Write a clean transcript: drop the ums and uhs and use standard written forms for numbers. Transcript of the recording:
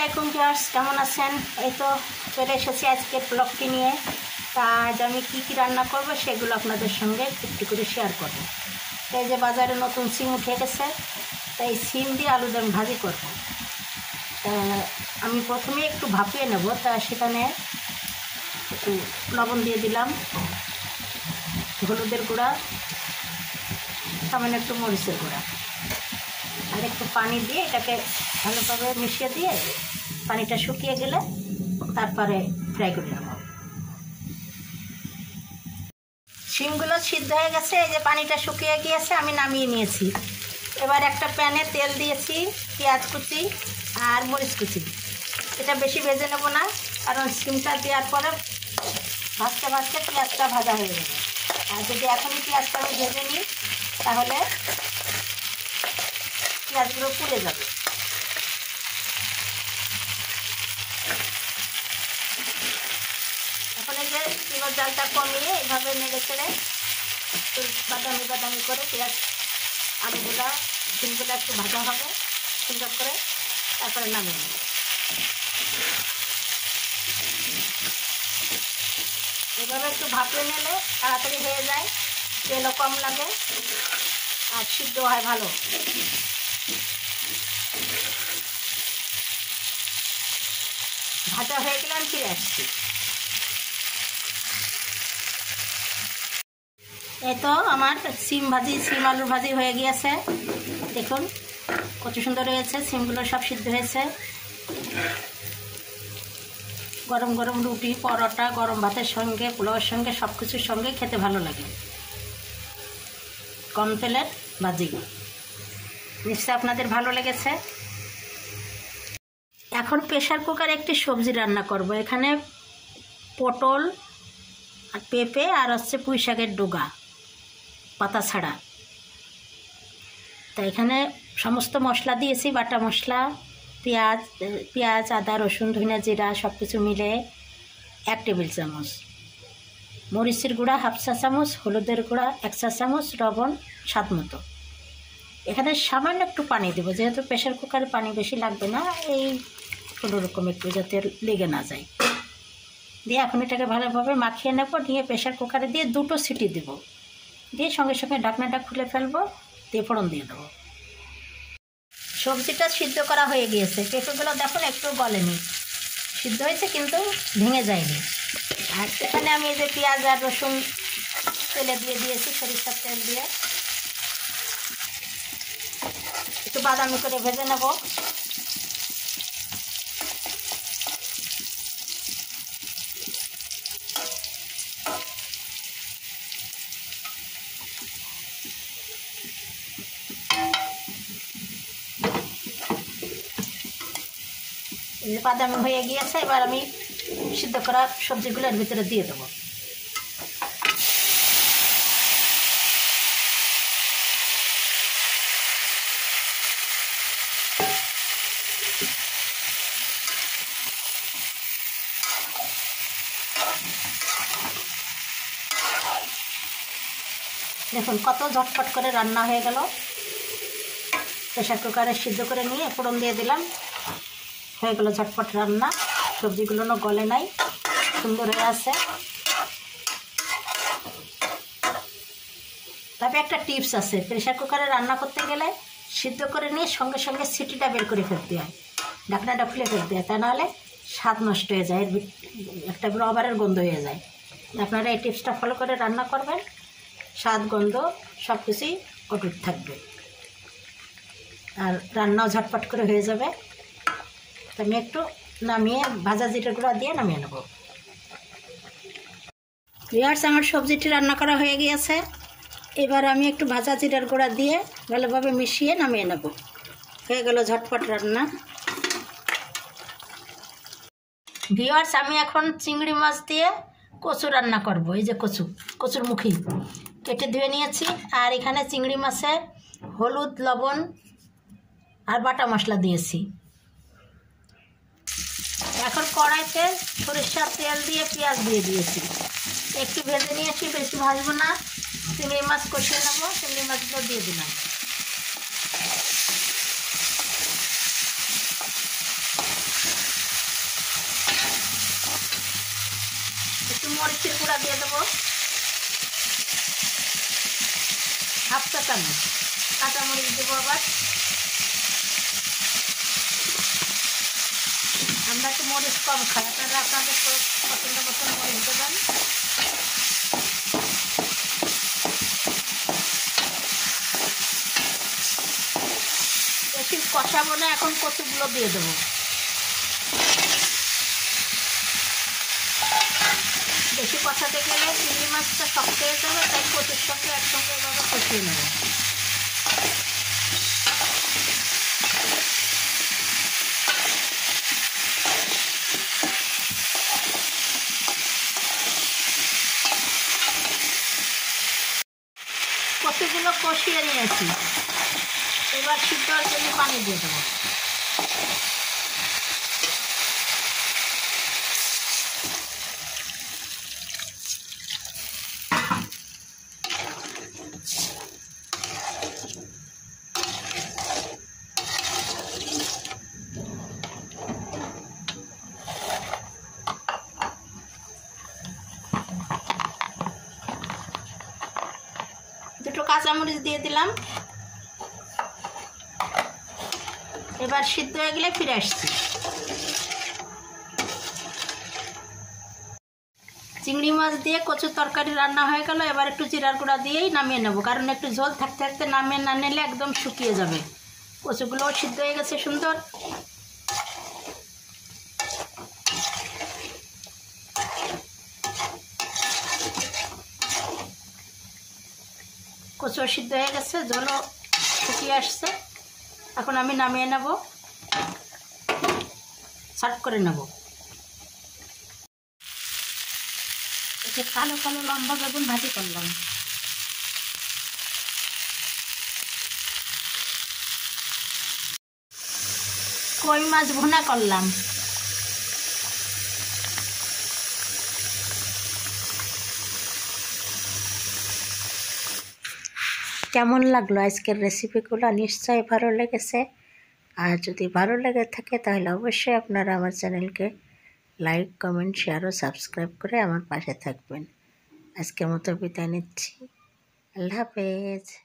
আলাইকুম ভিউয়ার্স, কেমন আছেন? এই তো চলে এসেছি আজকের ব্লগটি নিয়ে। তা আজ আমি কী কী রান্না করব সেগুলো আপনাদের সঙ্গে একটু করে শেয়ার করব। এই যে বাজারে নতুন সিম উঠে গেছে, তাই সিম দিয়ে আলু দম ভাজি করব। তা আমি প্রথমে একটু ভাপিয়ে নেব। তা সেখানে একটু লবণ দিয়ে দিলাম, হলুদের গুঁড়া, সামান্য একটু মরিচের গুঁড়া, আর একটু পানি দিয়ে এটাকে ভালোভাবে মিশিয়ে দিয়ে পানিটা শুকিয়ে গেলে তারপরে ফ্রাই করে নেব। শিমগুলো সিদ্ধ হয়ে গেছে, এই যে পানিটা শুকিয়ে গিয়েছে, আমি নামিয়ে নিয়েছি। এবার একটা প্যানে তেল দিয়েছি, পেঁয়াজ কুচি আর মরিচ কুচি। এটা বেশি ভেজে নেব না, কারণ শিমটা দেওয়ার পরে ভাজতে ভাজতে পেঁয়াজটা ভাজা হয়ে যাবে। আর যদি এখনই পেঁয়াজটা আমি ভেজে নিই তাহলে পেঁয়াজগুলো পুড়ে যাবে। এখন এই যে চুলোর জালটা কমিয়ে এইভাবে নেড়ে চেড়ে একটু বাদামি বাদামি করে পেঁয়াজ আলুগুলা শিমগুলো একটু ভাজা হবে সুন্দর করে, তারপরে নামিয়ে নেব। এভাবে একটু ভাপিয়ে নিলে তাড়াতাড়ি হয়ে যায়, তেলও কম লাগে আর সিদ্ধ হয় ভালো। ভাজা হয়ে গেলে আমি ফিরে আসছি। এই তো আমার সিম আলুর ভাজি হয়ে গিয়েছে। দেখুন কত সুন্দর হয়েছে, সিমগুলো সব সিদ্ধ হয়েছে। গরম গরম রুটি, পরোটা, গরম ভাতের সঙ্গে, পোলাওয়ের সঙ্গে, সব কিছুর সঙ্গে খেতে ভালো লাগে। কম তেলের ভাজি, নিশ্চয়ই আপনাদের ভালো লেগেছে। এখন প্রেশার কুকারে একটি সবজি রান্না করব। এখানে পটল আর পেঁপে আর হচ্ছে পুঁই শাকের ডগা পাতা ছাড়া। তা এখানে সমস্ত মশলা দিয়েছি, বাটা মশলা, পেঁয়াজ, আদা, রসুন, ধনিয়া, জিরা সব কিছু মিলে 1 টেবিল চামচ, মরিচের গুঁড়া 1/2 চা চামচ, হলুদের গুঁড়া 1 চা চামচ, লবণ স্বাদ মতো। এখানে সামান্য একটু পানি দেবো, যেহেতু প্রেশার কুকারে পানি বেশি লাগবে না, এই কোনোরকম একটু যাতে লেগে না যায় দিয়ে এখন এটাকে ভালোভাবে মাখিয়ে নেব। নিয়ে প্রেশার কুকারে দিয়ে 2টো সিটি দেব, দিয়ে সঙ্গে সঙ্গে ঢাকনাটা খুলে ফেলবো, দিয়ে ফোড়ন দিয়ে দেবো। সবজিটা সিদ্ধ করা হয়ে গিয়েছে, পেঁপেগুলো দেখুন একটু গলেনি, সিদ্ধ হয়েছে কিন্তু ভেঙে যায়নি। আর এখানে আমি এই যে পেঁয়াজ আর রসুন তেলে দিয়ে দিয়েছি, সরিষার তেল দিয়ে একটু বাদামি করে ভেজে নেব। বাদামি হয়ে গিয়েছে, এবার আমি সিদ্ধ করা সবজিগুলোর ভিতরে দিয়ে দেবো। দেখুন কত ঝটপট করে রান্না হয়ে গেল। প্রেশার কুকারে সিদ্ধ করে নিয়ে ফোড়ন দিয়ে দিলাম, হয়ে গেল ঝটপট রান্না। সবজিগুলো গলে নাই, সুন্দর হয়ে আছে। তবে একটা টিপস আছে, প্রেশার কুকারে রান্না করতে গেলে সিদ্ধ করে নিয়ে সঙ্গে সঙ্গে সিটিটা বের করে ফেলতে হয়, ঢাকনাটা খুলে ফেলতে হয়, তা নাহলে স্বাদ নষ্ট হয়ে যায়, একটা রবারের গন্ধ হয়ে যায়। আপনারা এই টিপসটা ফলো করে রান্না করবেন, স্বাদ গন্ধ সব কিছুই অটুট থাকবে আর রান্নাও ঝটপট করে হয়ে যাবে। তো আমি একটু নামিয়ে ভাজা জিরে গুঁড়া দিয়ে নামিয়ে নেব। ভিউয়ার্স, আমার সবজিটি রান্না করা হয়ে গিয়েছে। এবার আমি একটু ভাজা জিরার গুঁড়া দিয়ে ভালোভাবে মিশিয়ে নামিয়ে নেব। হয়ে গেল ঝটপট রান্না। ভিউয়ার্স, আমি এখন চিংড়ি মাছ দিয়ে কচু রান্না করব। এই যে কচুর মুখি কেটে ধুয়ে নিয়েছি, আর এখানে চিংড়ি মাছে হলুদ, লবণ আর বাটা মশলা দিয়েছি। এখন কড়াইতে সরিষার তেল দিয়ে পেঁয়াজ দিয়ে দিয়েছি, একটু ভেজে নিয়েছি, বেশি ভাজবো না। চিংড়ি মাছ কষিয়ে নেবো, চিংড়ি মাছগুলো দিয়ে দিলাম। একটু মরিচের গুঁড়া দিয়ে দেবো, হাফ চা চামচ। কাঁচামরিচ দেবো আবার, আমরা একটু মরিচ কম খাই, আপনারা আপনাদের পছন্দ মতন মরিচ দেবেন। বেশি কষাবো না, এখন কচুগুলো দিয়ে দেবো। বেশি কষাতে গেলে চিংড়ি মাছটা শক্ত হয়ে যাবে, তাই কচুর সঙ্গে একসঙ্গে এভাবে কষিয়ে নেব। কচুগুলো কষিয়ে নিয়েছি, এবার সিদ্ধ হওয়ার জন্য পানি দিয়ে দেবো। দুটো কাঁচামরিচ দিয়ে দিলাম। এবার সিদ্ধ হয়ে গেলে ফিরে আসছি। চিংড়ি মাছ দিয়ে কচুর তরকারি রান্না হয়ে গেল। এবার একটু জিরার গুঁড়া দিয়েই নামিয়ে নেব, কারণ একটু ঝোল থাকতে থাকতে নামিয়ে না নিলে একদম শুকিয়ে যাবে। কচুগুলোও সিদ্ধ হয়ে গেছে সুন্দর। কচু সিদ্ধ হয়ে গেছে, ঝোলও শুকিয়ে আসছে। এখন আমি নামিয়ে নেব, সার্ভ করে নেব। এতে কালো কালো লম্বা বেগুন ভাজি করলাম। কই মাছ ভুনা করলাম। কেমন লাগলো আজকের রেসিপিগুলো? নিশ্চয়ই ভালো লেগেছে। আর যদি ভালো লেগে থাকে তাহলে অবশ্যই আপনারা আমার চ্যানেলকে লাইক, কমেন্ট, শেয়ার ও সাবস্ক্রাইব করে আমার পাশে থাকবেন। আজকের মতো বিদায় নিচ্ছি। আল্লাহ হাফেজ।